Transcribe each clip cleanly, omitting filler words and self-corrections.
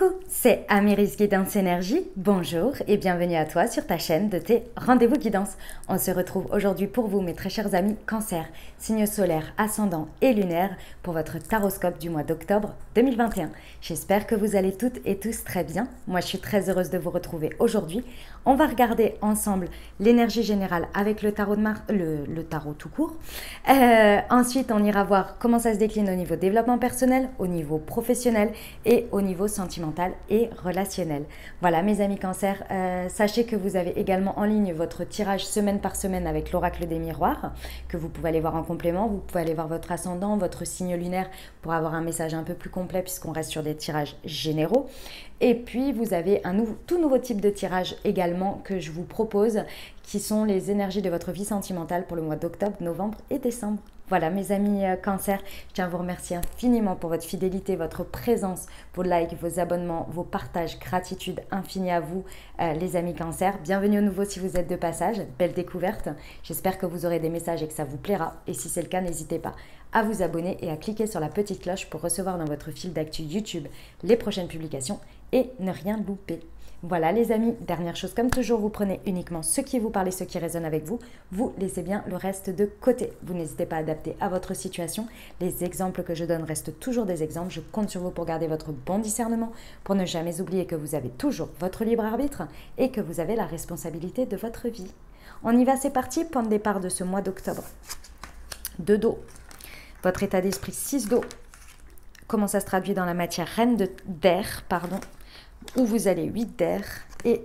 Coucou, c'est Améris Guidance Énergie, bonjour et bienvenue à toi sur ta chaîne de tes rendez-vous guidance. On se retrouve aujourd'hui pour vous mes très chers amis Cancer, signes solaires, ascendants et lunaires pour votre taroscope du mois d'octobre 2021. J'espère que vous allez toutes et tous très bien. Moi je suis très heureuse de vous retrouver aujourd'hui. On va regarder ensemble l'énergie générale avec le tarot de le tarot tout court. Ensuite on ira voir comment ça se décline au niveau développement personnel, au niveau professionnel et au niveau sentimental et relationnel. Voilà mes amis Cancer, sachez que vous avez également en ligne votre tirage semaine par semaine avec l'oracle des miroirs que vous pouvez aller voir en complément. Vous pouvez aller voir votre ascendant, votre signe lunaire pour avoir un message un peu plus complet puisqu'on reste sur des tirages généraux. Et puis vous avez un tout nouveau type de tirage également que je vous propose qui sont les énergies de votre vie sentimentale pour le mois d'octobre, novembre et décembre. Voilà mes amis Cancer, je tiens à vous remercier infiniment pour votre fidélité, votre présence, vos likes, vos abonnements, vos partages. Gratitude infinie à vous les amis Cancer. Bienvenue au nouveau si vous êtes de passage, belle découverte. J'espère que vous aurez des messages et que ça vous plaira. Et si c'est le cas, n'hésitez pas à vous abonner et à cliquer sur la petite cloche pour recevoir dans votre fil d'actu YouTube les prochaines publications et ne rien louper. Voilà les amis, dernière chose comme toujours, vous prenez uniquement ce qui vous parle et ce qui résonne avec vous, vous laissez bien le reste de côté. Vous n'hésitez pas à adapter à votre situation. Les exemples que je donne restent toujours des exemples. Je compte sur vous pour garder votre bon discernement, pour ne jamais oublier que vous avez toujours votre libre arbitre et que vous avez la responsabilité de votre vie. On y va, c'est parti, point de départ de ce mois d'octobre. 2 dos, votre état d'esprit 6 dos. Comment ça se traduit dans la matière? Reine d'air, pardon. Où vous allez 8 d'air et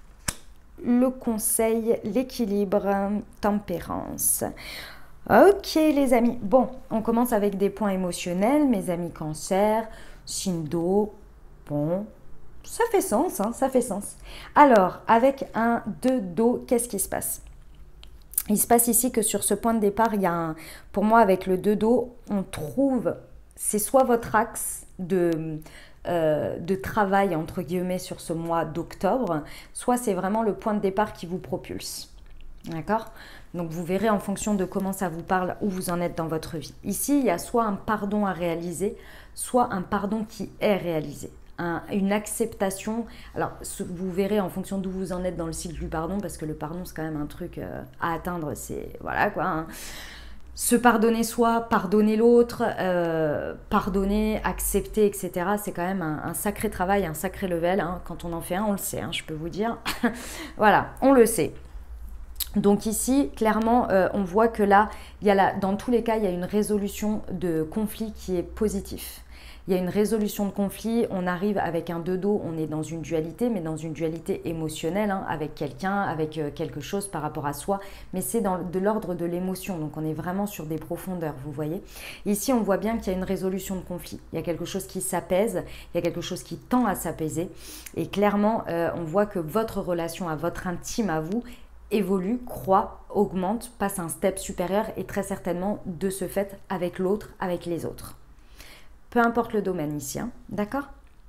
le conseil, l'équilibre, tempérance. Ok les amis, bon, on commence avec des points émotionnels, mes amis Cancer, signe d'eau, bon, ça fait sens, hein, ça fait sens. Alors, avec un 2 d'eau, qu'est-ce qui se passe? Il se passe ici que sur ce point de départ, il y a pour moi avec le 2 d'eau, on trouve, c'est soit votre axe de travail entre guillemets sur ce mois d'octobre, soit c'est vraiment le point de départ qui vous propulse. D'accord? Donc vous verrez en fonction de comment ça vous parle, où vous en êtes dans votre vie. Ici, il y a soit un pardon à réaliser, soit un pardon qui est réalisé. Une acceptation. Alors vous verrez en fonction d'où vous en êtes dans le cycle du pardon, parce que le pardon c'est quand même un truc à atteindre, c'est voilà quoi, hein. Se pardonner soi, pardonner l'autre, pardonner, accepter, etc. C'est quand même un sacré travail, un sacré level. Hein. Quand on en fait un, on le sait, hein, je peux vous dire. Voilà, on le sait. Donc ici, clairement, on voit que là, dans tous les cas, il y a une résolution de conflit qui est positif. Il y a une résolution de conflit, on arrive avec un 2 d'eau, on est dans une dualité, mais dans une dualité émotionnelle, hein, avec quelqu'un, avec quelque chose par rapport à soi, mais c'est de l'ordre de l'émotion, donc on est vraiment sur des profondeurs, vous voyez. Ici, on voit bien qu'il y a une résolution de conflit, il y a quelque chose qui s'apaise, il y a quelque chose qui tend à s'apaiser, et clairement, on voit que votre relation à votre intime, à vous, évolue, croît, augmente, passe un step supérieur, et très certainement, de ce fait, avec l'autre, avec les autres. Peu importe le domaine ici, hein, d'accord?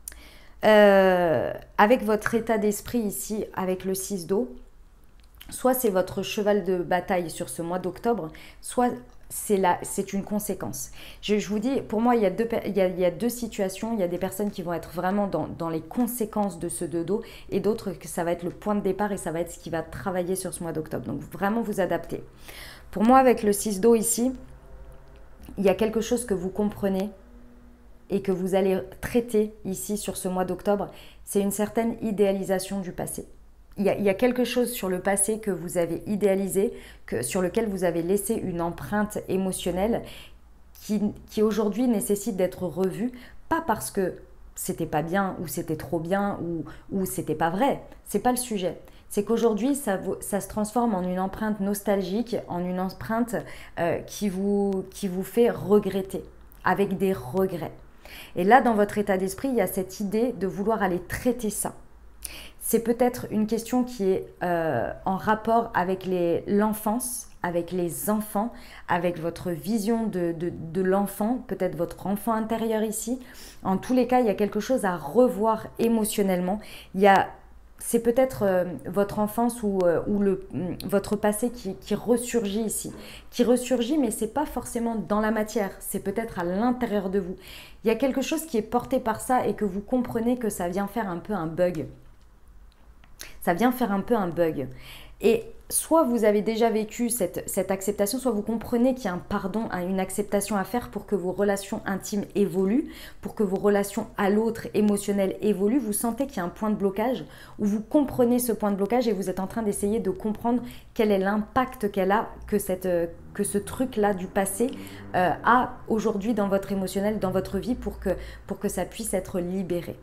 Avec votre état d'esprit ici, avec le 6 d'eau, soit c'est votre cheval de bataille sur ce mois d'octobre, soit c'est une conséquence. Je vous dis, pour moi, il y a deux situations. Il y a des personnes qui vont être vraiment dans les conséquences de ce 2 d'eau et d'autres que ça va être le point de départ et ça va être ce qui va travailler sur ce mois d'octobre. Donc, vraiment vous adapter. Pour moi, avec le 6 d'eau ici, il y a quelque chose que vous comprenez et que vous allez traiter ici sur ce mois d'octobre, c'est une certaine idéalisation du passé. Il y a quelque chose sur le passé que vous avez idéalisé, sur lequel vous avez laissé une empreinte émotionnelle qui aujourd'hui nécessite d'être revue, pas parce que c'était pas bien ou c'était trop bien ou c'était pas vrai, c'est pas le sujet. C'est qu'aujourd'hui, ça se transforme en une empreinte nostalgique, en une empreinte qui vous fait regretter, avec des regrets. Et là, dans votre état d'esprit, il y a cette idée de vouloir aller traiter ça. C'est peut-être une question qui est en rapport avec l'enfance, avec les enfants, avec votre vision de l'enfant, peut-être votre enfant intérieur ici. En tous les cas, il y a quelque chose à revoir émotionnellement. Il y a c'est peut-être votre enfance ou votre passé qui ressurgit ici. Qui ressurgit, mais ce n'est pas forcément dans la matière, c'est peut-être à l'intérieur de vous. Il y a quelque chose qui est porté par ça et que vous comprenez que ça vient faire un peu un bug. Ça vient faire un peu un bug. Et soit vous avez déjà vécu cette acceptation, soit vous comprenez qu'il y a un pardon, une acceptation à faire pour que vos relations intimes évoluent, pour que vos relations à l'autre émotionnelles évoluent. Vous sentez qu'il y a un point de blocage, où vous comprenez ce point de blocage et vous êtes en train d'essayer de comprendre quel est l'impact qu'elle a, que ce truc-là du passé a aujourd'hui dans votre émotionnel, dans votre vie, pour que ça puisse être libéré.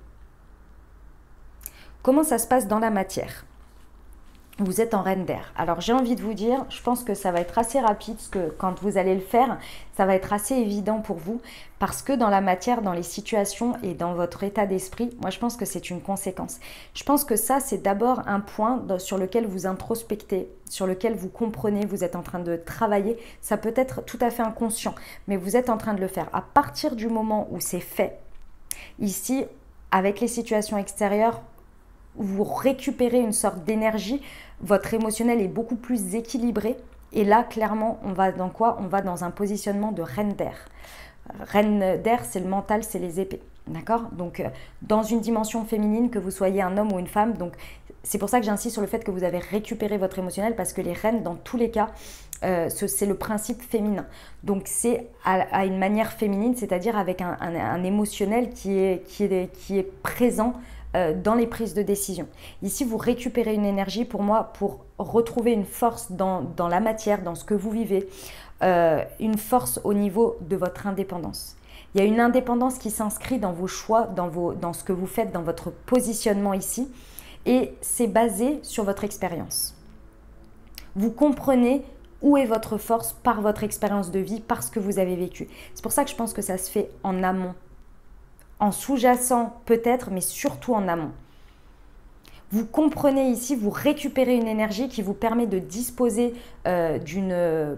Comment ça se passe dans la matière ? Vous êtes en reine d'air. Alors j'ai envie de vous dire, je pense que ça va être assez rapide, parce que quand vous allez le faire, ça va être assez évident pour vous, parce que dans la matière, dans les situations et dans votre état d'esprit, moi je pense que c'est une conséquence. Je pense que ça, c'est d'abord un point sur lequel vous introspectez, sur lequel vous comprenez, vous êtes en train de travailler. Ça peut être tout à fait inconscient, mais vous êtes en train de le faire. À partir du moment où c'est fait, ici, avec les situations extérieures, vous récupérez une sorte d'énergie, votre émotionnel est beaucoup plus équilibré et là clairement on va dans quoi? On va dans un positionnement de reine d'air. Reine d'air, c'est le mental, c'est les épées, d'accord? Donc dans une dimension féminine, que vous soyez un homme ou une femme, donc c'est pour ça que j'insiste sur le fait que vous avez récupéré votre émotionnel, parce que les reines dans tous les cas c'est le principe féminin, donc c'est à une manière féminine, c'est-à-dire avec un émotionnel qui est présent dans les prises de décision. Ici, vous récupérez une énergie, pour moi, pour retrouver une force dans la matière, dans ce que vous vivez, une force au niveau de votre indépendance. Il y a une indépendance qui s'inscrit dans vos choix, dans ce que vous faites, dans votre positionnement ici, et c'est basé sur votre expérience. Vous comprenez où est votre force par votre expérience de vie, par ce que vous avez vécu. C'est pour ça que je pense que ça se fait en amont. En sous-jacent peut-être, mais surtout en amont. Vous comprenez ici, vous récupérez une énergie qui vous permet de disposer d'une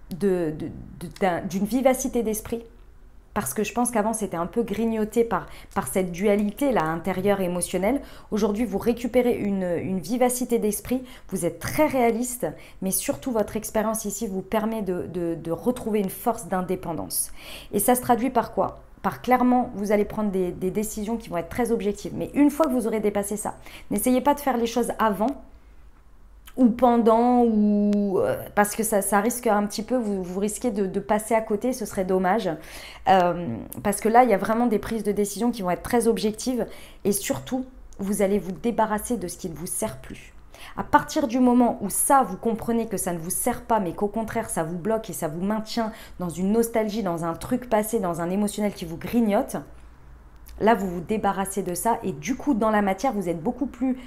vivacité d'esprit. Parce que je pense qu'avant, c'était un peu grignoté par cette dualité-là, intérieure et émotionnelle. Aujourd'hui, vous récupérez une vivacité d'esprit, vous êtes très réaliste, mais surtout, votre expérience ici vous permet de retrouver une force d'indépendance. Et ça se traduit par quoi ? Par clairement, vous allez prendre des décisions qui vont être très objectives. Mais une fois que vous aurez dépassé ça, n'essayez pas de faire les choses avant ou pendant, parce que ça risque un petit peu, vous risquez de passer à côté, ce serait dommage. Parce que là, il y a vraiment des prises de décision qui vont être très objectives et surtout, vous allez vous débarrasser de ce qui ne vous sert plus. À partir du moment où ça, vous comprenez que ça ne vous sert pas, mais qu'au contraire, ça vous bloque et ça vous maintient dans une nostalgie, dans un truc passé, dans un émotionnel qui vous grignote, là, vous vous débarrassez de ça et du coup, dans la matière, vous êtes beaucoup plus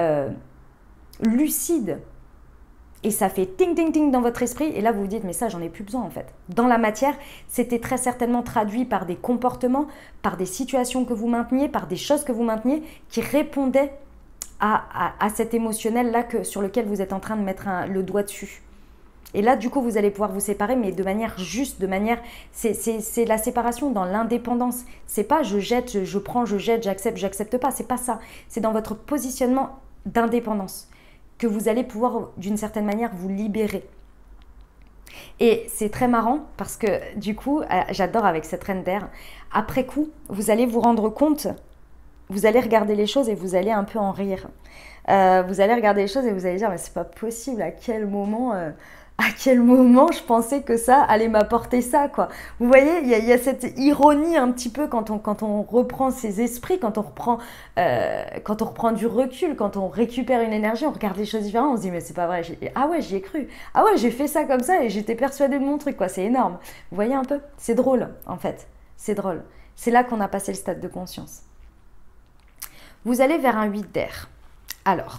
lucide et ça fait ting ting ting dans votre esprit et là, vous vous dites, mais ça, j'en ai plus besoin en fait. Dans la matière, c'était très certainement traduit par des comportements, par des situations que vous mainteniez, par des choses que vous mainteniez qui répondaient à cet émotionnel-là sur lequel vous êtes en train de mettre le doigt dessus. Et là, du coup, vous allez pouvoir vous séparer, mais de manière juste, c'est la séparation dans l'indépendance. C'est pas je jette, je prends, je jette, j'accepte pas. C'est pas ça. C'est dans votre positionnement d'indépendance que vous allez pouvoir, d'une certaine manière, vous libérer. Et c'est très marrant parce que, du coup, j'adore avec cette reine d'air, après coup, vous allez vous rendre compte. Vous allez regarder les choses et vous allez un peu en rire. Vous allez regarder les choses et vous allez dire, mais c'est pas possible, à quel moment je pensais que ça allait m'apporter ça, quoi. Vous voyez, il y a cette ironie un petit peu quand on reprend ses esprits, quand on reprend du recul, quand on récupère une énergie, on regarde les choses différemment, on se dit, mais c'est pas vrai, ah ouais, j'y ai cru. Ah ouais, j'ai fait ça comme ça et j'étais persuadée de mon truc, quoi. C'est énorme. Vous voyez un peu? C'est drôle, en fait. C'est drôle. C'est là qu'on a passé le stade de conscience. Vous allez vers un 8 d'air. Alors,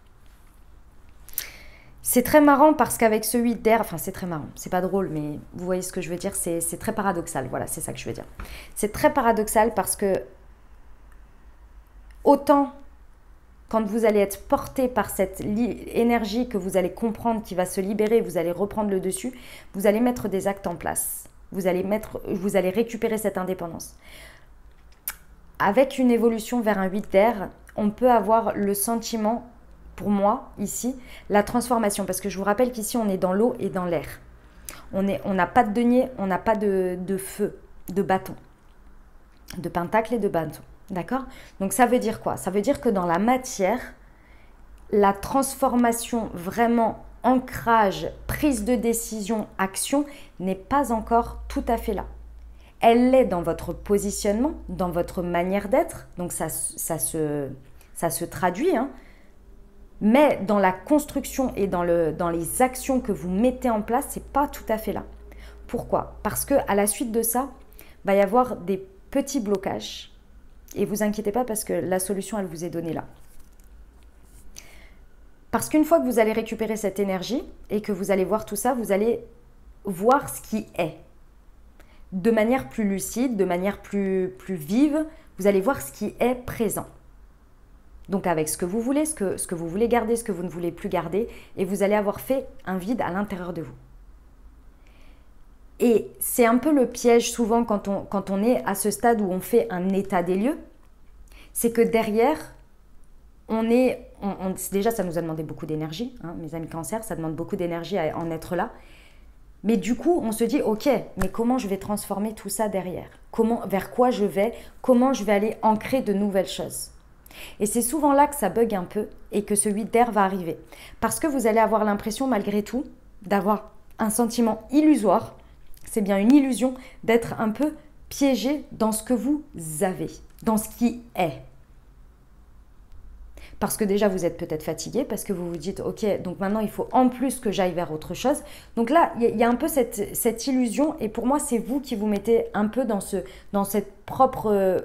c'est très marrant parce qu'avec ce 8 d'air, enfin c'est très marrant, c'est pas drôle, mais vous voyez ce que je veux dire, c'est très paradoxal, voilà, c'est ça que je veux dire. C'est très paradoxal parce que autant quand vous allez être porté par cette énergie que vous allez comprendre, qui va se libérer, vous allez reprendre le dessus, vous allez mettre des actes en place, vous allez récupérer cette indépendance. Avec une évolution vers un 8 d'air, on peut avoir le sentiment, pour moi, ici, la transformation. Parce que je vous rappelle qu'ici, on est dans l'eau et dans l'air. On n'a pas de denier, on n'a pas de feu, de bâton, de pentacle et de bâton. D'accord? Donc ça veut dire quoi? Ça veut dire que dans la matière, la transformation, vraiment ancrage, prise de décision, action, n'est pas encore tout à fait là. Elle l'est dans votre positionnement, dans votre manière d'être, donc ça se traduit, hein. Mais dans la construction et dans les actions que vous mettez en place, c'est pas tout à fait là. Pourquoi? Parce qu'à la suite de ça, va y avoir des petits blocages. Et vous inquiétez pas parce que la solution, elle vous est donnée là. Parce qu'une fois que vous allez récupérer cette énergie et que vous allez voir tout ça, vous allez voir ce qui est. De manière plus lucide, de manière plus vive, vous allez voir ce qui est présent. Donc avec ce que vous voulez, ce que vous voulez garder, ce que vous ne voulez plus garder, et vous allez avoir fait un vide à l'intérieur de vous. Et c'est un peu le piège souvent quand on est à ce stade où on fait un état des lieux, c'est que derrière, déjà ça nous a demandé beaucoup d'énergie, hein, mes amis Cancer, ça demande beaucoup d'énergie à en être là. Mais du coup, on se dit, ok, mais comment je vais transformer tout ça derrière? Vers quoi je vais? Comment je vais aller ancrer de nouvelles choses? Et c'est souvent là que ça bug un peu et que ce 8 d'air va arriver. Parce que vous allez avoir l'impression, malgré tout, d'avoir un sentiment illusoire. C'est bien une illusion d'être un peu piégé dans ce que vous avez, dans ce qui est. Parce que déjà, vous êtes peut-être fatigué, parce que vous vous dites, ok, donc maintenant, il faut en plus que j'aille vers autre chose. Donc là, il y a un peu cette illusion, et pour moi, c'est vous qui vous mettez un peu dans ce propre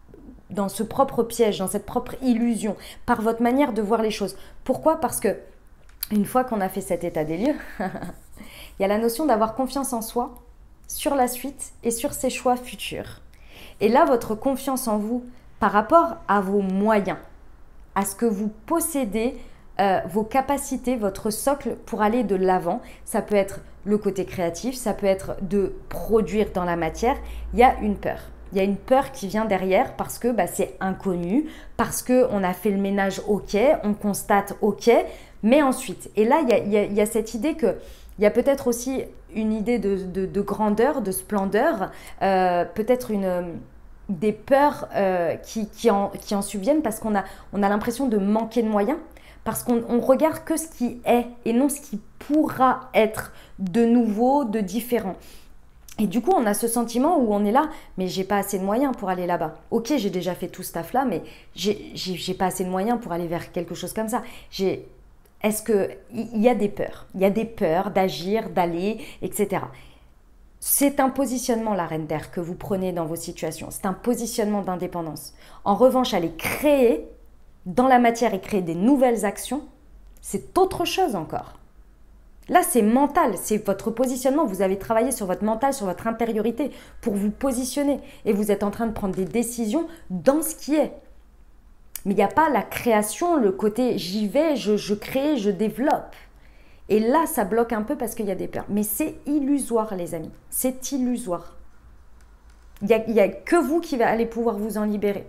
piège, dans cette propre illusion, par votre manière de voir les choses. Pourquoi? Parce que une fois qu'on a fait cet état des lieux, il y a la notion d'avoir confiance en soi, sur la suite et sur ses choix futurs. Et là, votre confiance en vous par rapport à vos moyens, à ce que vous possédez, vos capacités, votre socle pour aller de l'avant, ça peut être le côté créatif, ça peut être de produire dans la matière, il y a une peur. Il y a une peur qui vient derrière parce que c'est inconnu, parce qu'on a fait le ménage, ok, on constate, ok, mais ensuite. Et là, il y a cette idée que il y a peut-être aussi une idée de grandeur, de splendeur, peut-être des peurs qui en subviennent parce qu'on a l'impression de manquer de moyens, parce qu'on regarde que ce qui est et non ce qui pourra être de nouveau, de différent. Et du coup, on a ce sentiment où on est là, mais j'ai pas assez de moyens pour aller là-bas. Ok, j'ai déjà fait tout ce taf-là, mais j'ai pas assez de moyens pour aller vers quelque chose comme ça. Est-ce qu'il y a des peurs? Il y a des peurs d'agir, d'aller, etc. C'est un positionnement, la reine d'air, que vous prenez dans vos situations. C'est un positionnement d'indépendance. En revanche, aller créer dans la matière et créer des nouvelles actions, c'est autre chose encore. Là, c'est mental, c'est votre positionnement. Vous avez travaillé sur votre mental, sur votre intériorité pour vous positionner. Et vous êtes en train de prendre des décisions dans ce qui est. Mais il n'y a pas la création, le côté j'y vais, je crée, je développe. Et là, ça bloque un peu parce qu'il y a des peurs. Mais c'est illusoire, les amis. C'est illusoire. Il n'y a que vous qui allez pouvoir vous en libérer.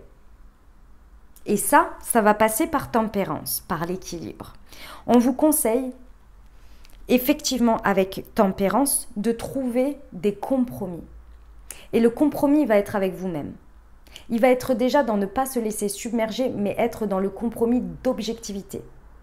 Et ça va passer par tempérance, par l'équilibre. On vous conseille, effectivement, avec tempérance, de trouver des compromis. Et le compromis va être avec vous-même. Il va être déjà dans ne pas se laisser submerger, mais être dans le compromis d'objectivité.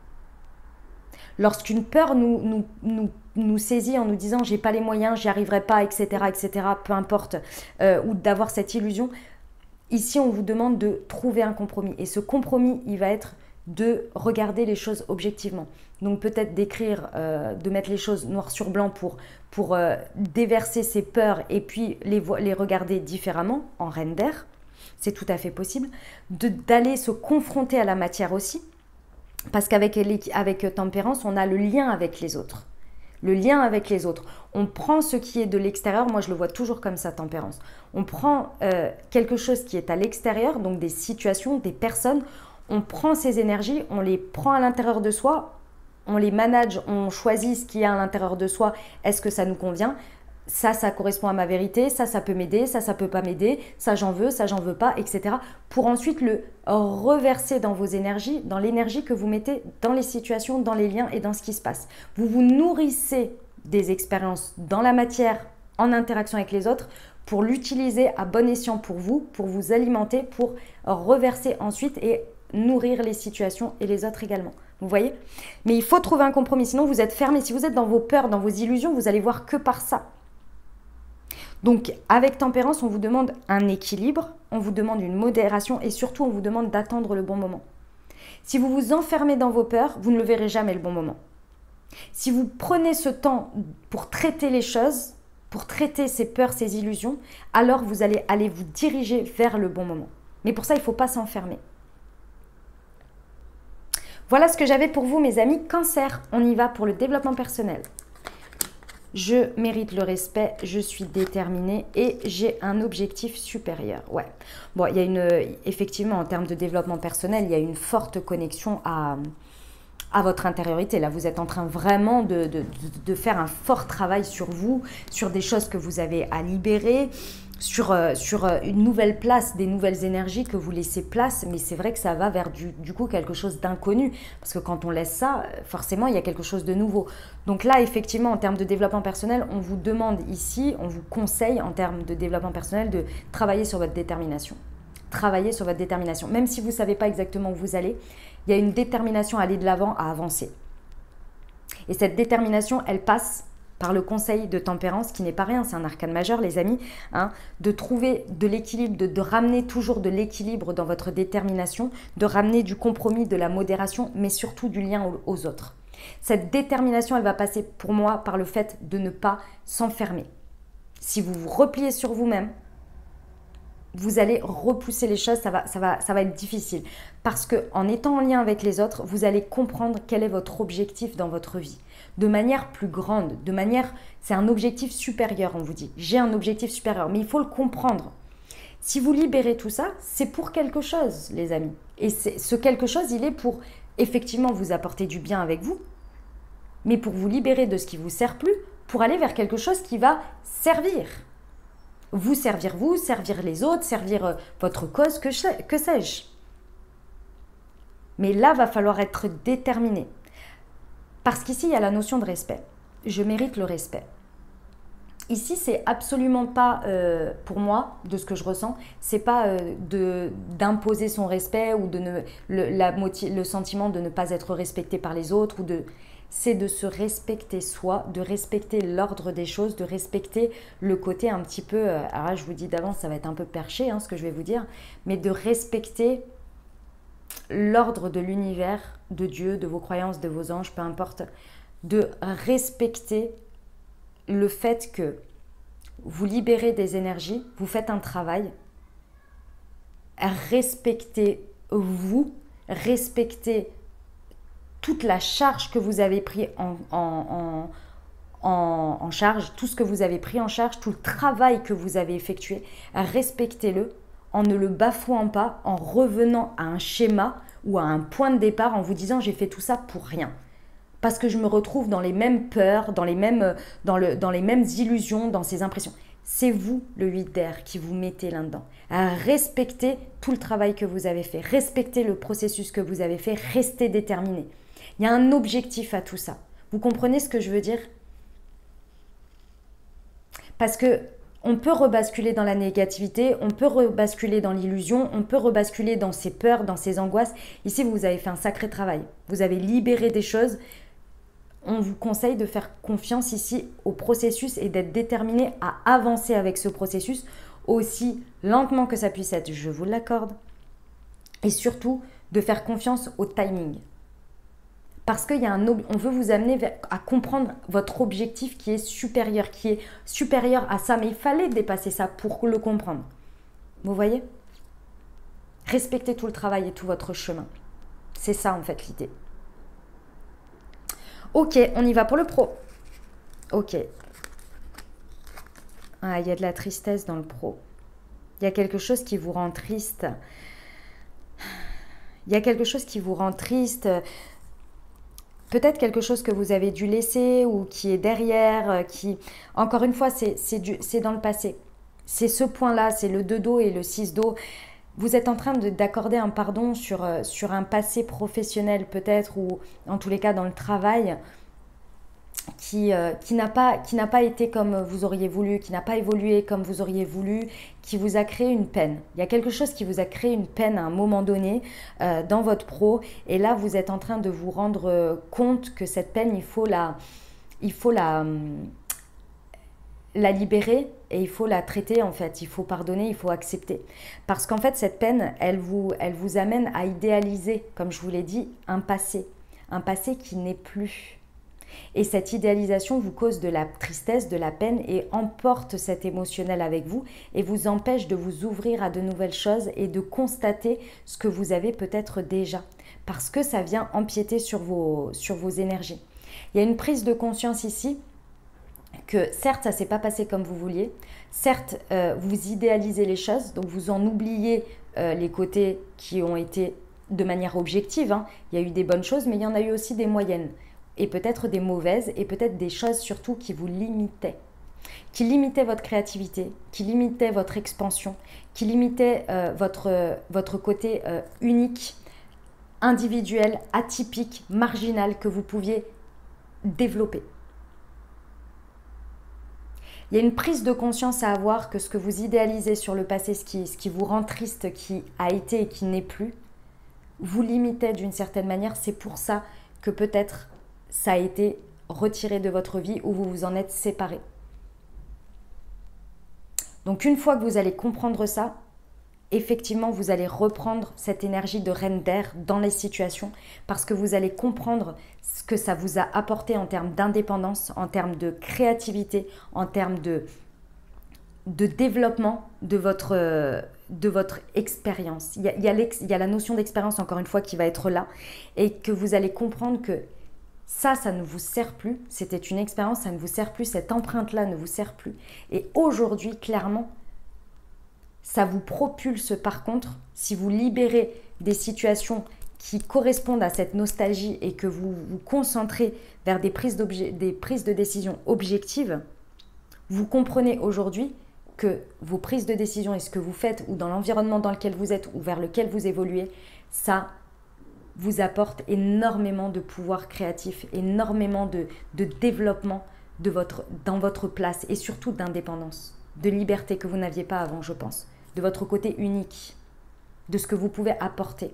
Lorsqu'une peur nous saisit en nous disant « j'ai pas les moyens, j'y arriverai pas, etc. peu importe, ou d'avoir cette illusion, ici on vous demande de trouver un compromis. Et ce compromis, il va être de regarder les choses objectivement. Donc peut-être d'écrire, de mettre les choses noir sur blanc pour déverser ses peurs et puis les regarder différemment en reine d'air. C'est tout à fait possible. D'aller se confronter à la matière aussi. Parce qu'avec tempérance, on a le lien avec les autres. Le lien avec les autres. On prend ce qui est de l'extérieur. Moi, je le vois toujours comme ça, tempérance. On prend quelque chose qui est à l'extérieur, donc des situations, des personnes. On prend ces énergies, on les prend à l'intérieur de soi, on les manage, on choisit ce qu'il y a à l'intérieur de soi. Est-ce que ça nous convient ? ça correspond à ma vérité, ça peut m'aider, ça peut pas m'aider, ça j'en veux pas, etc. Pour ensuite le reverser dans vos énergies, dans l'énergie que vous mettez dans les situations, dans les liens et dans ce qui se passe. Vous vous nourrissez des expériences dans la matière, en interaction avec les autres, pour l'utiliser à bon escient pour vous alimenter, pour reverser ensuite et nourrir les situations et les autres également. Vous voyez? Mais il faut trouver un compromis, sinon vous êtes fermé. Si vous êtes dans vos peurs, dans vos illusions, vous allez voir que par ça. Donc, avec tempérance, on vous demande un équilibre, on vous demande une modération et surtout, on vous demande d'attendre le bon moment. Si vous vous enfermez dans vos peurs, vous ne le verrez jamais le bon moment. Si vous prenez ce temps pour traiter les choses, pour traiter ces peurs, ces illusions, alors vous allez aller vous diriger vers le bon moment. Mais pour ça, il ne faut pas s'enfermer. Voilà ce que j'avais pour vous, mes amis. Cancer, on y va pour le développement personnel. Je mérite le respect, je suis déterminée et j'ai un objectif supérieur. Ouais. Bon, il y a effectivement, en termes de développement personnel, il y a une forte connexion à votre intériorité. Là, vous êtes en train vraiment de faire un fort travail sur vous, sur des choses que vous avez à libérer, sur une nouvelle place, des nouvelles énergies que vous laissez place. Mais c'est vrai que ça va vers du coup quelque chose d'inconnu. Parce que quand on laisse ça, forcément, il y a quelque chose de nouveau. Donc là, effectivement, en termes de développement personnel, on vous demande ici, on vous conseille en termes de développement personnel de travailler sur votre détermination. Travailler sur votre détermination. Même si vous ne savez pas exactement où vous allez, il y a une détermination à aller de l'avant, à avancer. Et cette détermination, elle passe par le conseil de tempérance, qui n'est pas rien, c'est un arcane majeur, les amis, hein, de trouver de l'équilibre, de ramener toujours de l'équilibre dans votre détermination, de ramener du compromis, de la modération, mais surtout du lien aux autres. Cette détermination, elle va passer pour moi par le fait de ne pas s'enfermer. Si vous vous repliez sur vous-même, vous allez repousser les choses, ça va être difficile. Parce qu'en étant en lien avec les autres, vous allez comprendre quel est votre objectif dans votre vie. De manière plus grande, c'est un objectif supérieur, on vous dit. J'ai un objectif supérieur, mais il faut le comprendre. Si vous libérez tout ça, c'est pour quelque chose, les amis. Et ce quelque chose, il est pour effectivement vous apporter du bien avec vous, mais pour vous libérer de ce qui ne vous sert plus, pour aller vers quelque chose qui va servir. Vous, servir les autres, servir votre cause, que sais-je. Mais là, va falloir être déterminé. Parce qu'ici, il y a la notion de respect. Je mérite le respect. Ici, c'est absolument pas, pour moi, de ce que je ressens, c'est pas d'imposer son respect ou le sentiment de ne pas être respecté par les autres. C'est de se respecter soi, de respecter l'ordre des choses, de respecter le côté un petit peu, alors là je vous dis d'avance, ça va être un peu perché ce que je vais vous dire, mais de respecter l'ordre de l'univers, de Dieu, de vos croyances, de vos anges, peu importe, de respecter le fait que vous libérez des énergies, vous faites un travail, respectez-vous, respectez toute la charge que vous avez pris en charge, tout ce que vous avez pris en charge, tout le travail que vous avez effectué, respectez-le en ne le bafouant pas, en revenant à un schéma ou à un point de départ en vous disant j'ai fait tout ça pour rien. Parce que je me retrouve dans les mêmes peurs, dans les mêmes illusions, dans ces impressions. C'est vous, le 8 d'air, qui vous mettez là-dedans. Respectez tout le travail que vous avez fait, respectez le processus que vous avez fait, restez déterminé. Il y a un objectif à tout ça. Vous comprenez ce que je veux dire? Parce que on peut rebasculer dans la négativité, on peut rebasculer dans l'illusion, on peut rebasculer dans ses peurs, dans ses angoisses. Ici, vous avez fait un sacré travail. Vous avez libéré des choses. On vous conseille de faire confiance ici au processus et d'être déterminé à avancer avec ce processus aussi lentement que ça puisse être, je vous l'accorde. Et surtout, de faire confiance au timing. Parce on veut vous amener à comprendre votre objectif qui est supérieur à ça. Mais il fallait dépasser ça pour le comprendre. Vous voyez? Respectez tout le travail et tout votre chemin. C'est ça en fait l'idée. Ok, on y va pour le pro. Ok. Ah, il y a de la tristesse dans le pro. Il y a quelque chose qui vous rend triste. Il y a quelque chose qui vous rend triste. peut-être quelque chose que vous avez dû laisser ou qui est derrière, qui, encore une fois, c'est dans le passé. C'est ce point-là, c'est le 2 d'eau et le 6 d'eau. Vous êtes en train d'accorder un pardon sur un passé professionnel peut-être, ou en tous les cas dans le travail, qui n'a pas été comme vous auriez voulu, qui n'a pas évolué comme vous auriez voulu, qui vous a créé une peine. Il y a quelque chose qui vous a créé une peine à un moment donné dans votre pro, et là vous êtes en train de vous rendre compte que cette peine, il faut la libérer et il faut la traiter en fait, il faut pardonner, il faut accepter. Parce qu'en fait cette peine, elle vous amène à idéaliser, comme je vous l'ai dit, un passé qui n'est plus. Et cette idéalisation vous cause de la tristesse, de la peine et emporte cet émotionnel avec vous et vous empêche de vous ouvrir à de nouvelles choses et de constater ce que vous avez peut-être déjà. Parce que ça vient empiéter sur vos énergies. Il y a une prise de conscience ici que certes, ça ne s'est pas passé comme vous vouliez. Certes, vous idéalisez les choses, donc vous en oubliez les côtés qui ont été de manière objective. Hein. Il y a eu des bonnes choses, mais il y en a eu aussi des moyennes. Et peut-être des mauvaises, et peut-être des choses surtout qui vous limitaient. Qui limitaient votre créativité, qui limitaient votre expansion, qui limitaient votre côté unique, individuel, atypique, marginal que vous pouviez développer. Il y a une prise de conscience à avoir que ce que vous idéalisez sur le passé, ce qui vous rend triste, qui a été et qui n'est plus, vous limitait d'une certaine manière. C'est pour ça que peut-être ça a été retiré de votre vie ou vous vous en êtes séparés. Donc une fois que vous allez comprendre ça, effectivement vous allez reprendre cette énergie de reine d'air dans les situations parce que vous allez comprendre ce que ça vous a apporté en termes d'indépendance, en termes de créativité, en termes de développement de votre expérience. Il y a la notion d'expérience encore une fois qui va être là et que vous allez comprendre que ça ne vous sert plus, c'était une expérience, ça ne vous sert plus, cette empreinte-là ne vous sert plus. Et aujourd'hui, clairement, ça vous propulse par contre, si vous libérez des situations qui correspondent à cette nostalgie et que vous vous concentrez vers des prises de décision objectives, vous comprenez aujourd'hui que vos prises de décision et ce que vous faites ou dans l'environnement dans lequel vous êtes ou vers lequel vous évoluez, ça vous apporte énormément de pouvoir créatif, énormément de développement dans votre place et surtout d'indépendance, de liberté que vous n'aviez pas avant, je pense, de votre côté unique, de ce que vous pouvez apporter.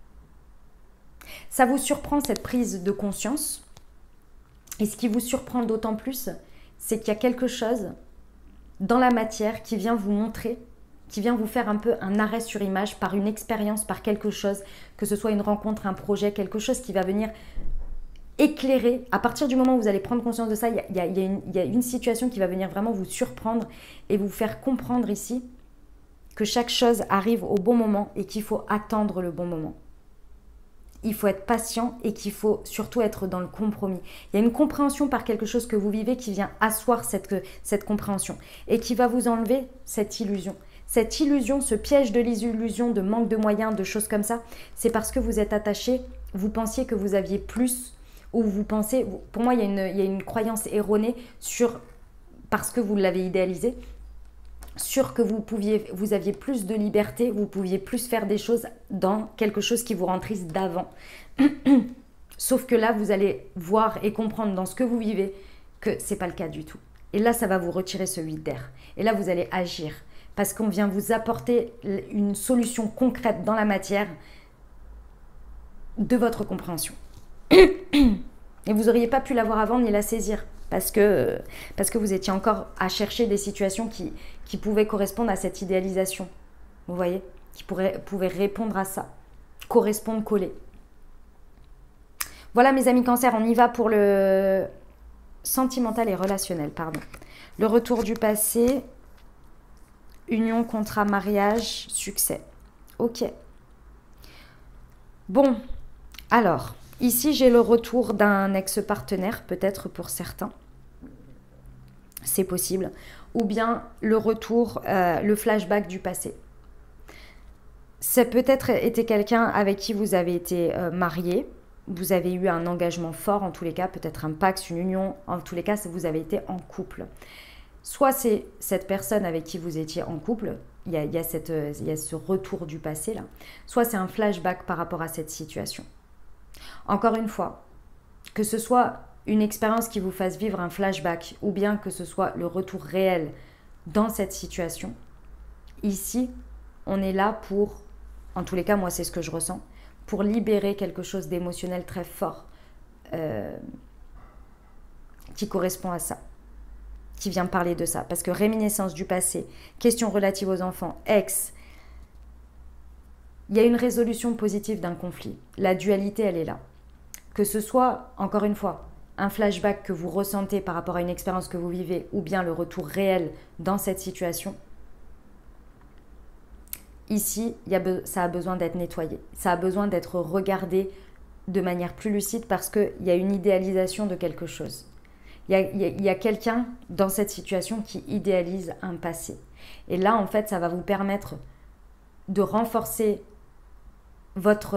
Ça vous surprend cette prise de conscience et ce qui vous surprend d'autant plus, c'est qu'il y a quelque chose dans la matière qui vient vous montrer, qui vient vous faire un peu un arrêt sur image par une expérience, par quelque chose, que ce soit une rencontre, un projet, quelque chose qui va venir éclairer. À partir du moment où vous allez prendre conscience de ça, il y a une situation qui va venir vraiment vous surprendre et vous faire comprendre ici que chaque chose arrive au bon moment et qu'il faut attendre le bon moment. Il faut être patient et qu'il faut surtout être dans le compromis. Il y a une compréhension par quelque chose que vous vivez qui vient asseoir cette compréhension et qui va vous enlever cette illusion. Cette illusion, ce piège de l'illusion, de manque de moyens, de choses comme ça, c'est parce que vous êtes attaché, vous pensiez que vous aviez plus, ou vous pensez, pour moi il y a une croyance erronée parce que vous l'avez idéalisé, sur que vous aviez plus de liberté, vous pouviez plus faire des choses dans quelque chose qui vous rend triste d'avant. Sauf que là, vous allez voir et comprendre dans ce que vous vivez que c'est pas le cas du tout. Et là, ça va vous retirer ce vide d'air. Et là, vous allez agir. Parce qu'on vient vous apporter une solution concrète dans la matière de votre compréhension. Et vous n'auriez pas pu l'avoir avant ni la saisir. Parce que vous étiez encore à chercher des situations qui pouvaient correspondre à cette idéalisation. Vous voyez, qui pouvaient répondre à ça. Correspondre, coller. Voilà mes amis Cancer, on y va pour le sentimental et relationnel. Pardon. Le retour du passé, union, contrat, mariage, succès. Ok. Bon, alors... Ici, j'ai le retour d'un ex-partenaire, peut-être pour certains. C'est possible. Ou bien le retour, le flashback du passé. C'est peut-être été quelqu'un avec qui vous avez été marié. vous avez eu un engagement fort, en tous les cas, peut-être un pacte, une union, en tous les cas, vous avez été en couple. Soit c'est cette personne avec qui vous étiez en couple, il y a ce retour du passé là, soit c'est un flashback par rapport à cette situation. Encore une fois, que ce soit une expérience qui vous fasse vivre un flashback ou bien que ce soit le retour réel dans cette situation, ici, on est là pour, en tous les cas, moi c'est ce que je ressens, pour libérer quelque chose d'émotionnel très fort qui correspond à ça, qui vient parler de ça. Parce que réminiscence du passé, questions relatives aux enfants, ex, il y a une résolution positive d'un conflit. La dualité, elle est là. Que ce soit, encore une fois, un flashback que vous ressentez par rapport à une expérience que vous vivez ou bien le retour réel dans cette situation, ici, ça a besoin d'être nettoyé. Ça a besoin d'être regardé de manière plus lucide parce qu'il y a une idéalisation de quelque chose. Il y a quelqu'un dans cette situation qui idéalise un passé. Et là, en fait, ça va vous permettre de renforcer votre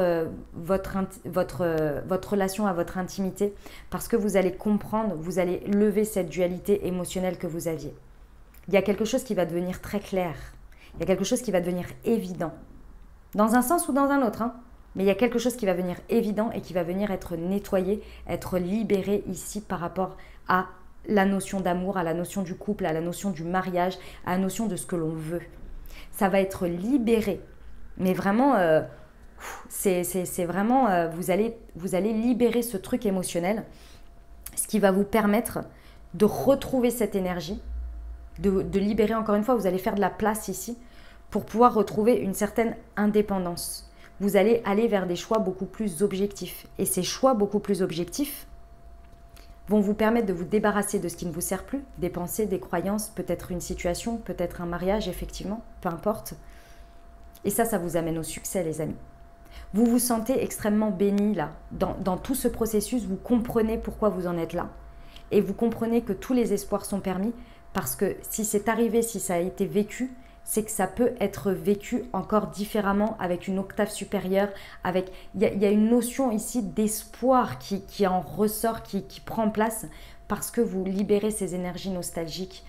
relation à votre intimité parce que vous allez comprendre, vous allez lever cette dualité émotionnelle que vous aviez. Il y a quelque chose qui va devenir très clair. Il y a quelque chose qui va devenir évident. Dans un sens ou dans un autre, hein. Mais il y a quelque chose qui va venir évident et qui va venir être nettoyé, être libéré ici par rapport à la notion d'amour, à la notion du couple, à la notion du mariage, à la notion de ce que l'on veut. Ça va être libéré. Mais vraiment, c'est vraiment, vous allez libérer ce truc émotionnel, ce qui va vous permettre de retrouver cette énergie, de libérer encore une fois, vous allez faire de la place ici pour pouvoir retrouver une certaine indépendance. Vous allez aller vers des choix beaucoup plus objectifs. Et ces choix beaucoup plus objectifs vont vous permettre de vous débarrasser de ce qui ne vous sert plus, des pensées, des croyances, peut-être une situation, peut-être un mariage, effectivement, peu importe. Et ça vous amène au succès, les amis. Vous vous sentez extrêmement béni, là. Dans tout ce processus, vous comprenez pourquoi vous en êtes là. Et vous comprenez que tous les espoirs sont permis, parce que si c'est arrivé, si ça a été vécu, c'est que ça peut être vécu encore différemment avec une octave supérieure. Il y a une notion ici d'espoir qui en ressort, qui prend place parce que vous libérez ces énergies nostalgiques.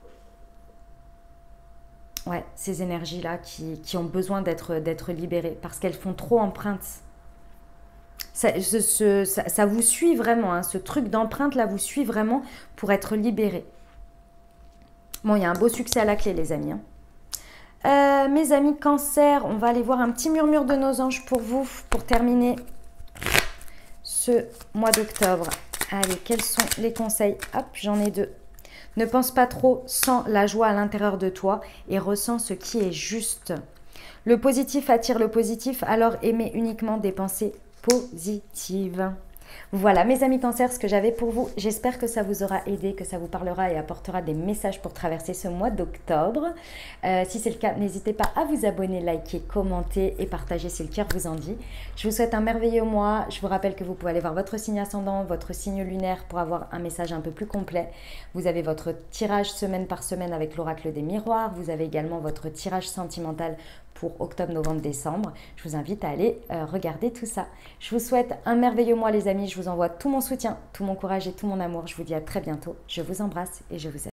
Ouais, ces énergies-là qui ont besoin d'être libérées parce qu'elles font trop empreinte. Ça vous suit vraiment, hein, ce truc d'empreinte-là vous suit vraiment pour être libéré. Bon, il y a un beau succès à la clé, les amis, hein. Mes amis Cancer, on va aller voir un petit murmure de nos anges pour vous, pour terminer ce mois d'octobre. Allez, quels sont les conseils? Hop, j'en ai deux. Ne pense pas trop, sens la joie à l'intérieur de toi et ressens ce qui est juste. Le positif attire le positif, alors aimez uniquement des pensées positives. Voilà mes amis Cancer, ce que j'avais pour vous. J'espère que ça vous aura aidé, que ça vous parlera et apportera des messages pour traverser ce mois d'octobre. Si c'est le cas, n'hésitez pas à vous abonner, liker, commenter et partager si le cœur vous en dit. Je vous souhaite un merveilleux mois. Je vous rappelle que vous pouvez aller voir votre signe ascendant, votre signe lunaire pour avoir un message un peu plus complet. Vous avez votre tirage semaine par semaine avec l'oracle des miroirs. Vous avez également votre tirage sentimental pour octobre, novembre, décembre. Je vous invite à aller regarder tout ça. Je vous souhaite un merveilleux mois les amis. Je vous envoie tout mon soutien, tout mon courage et tout mon amour. Je vous dis à très bientôt. Je vous embrasse et je vous aime.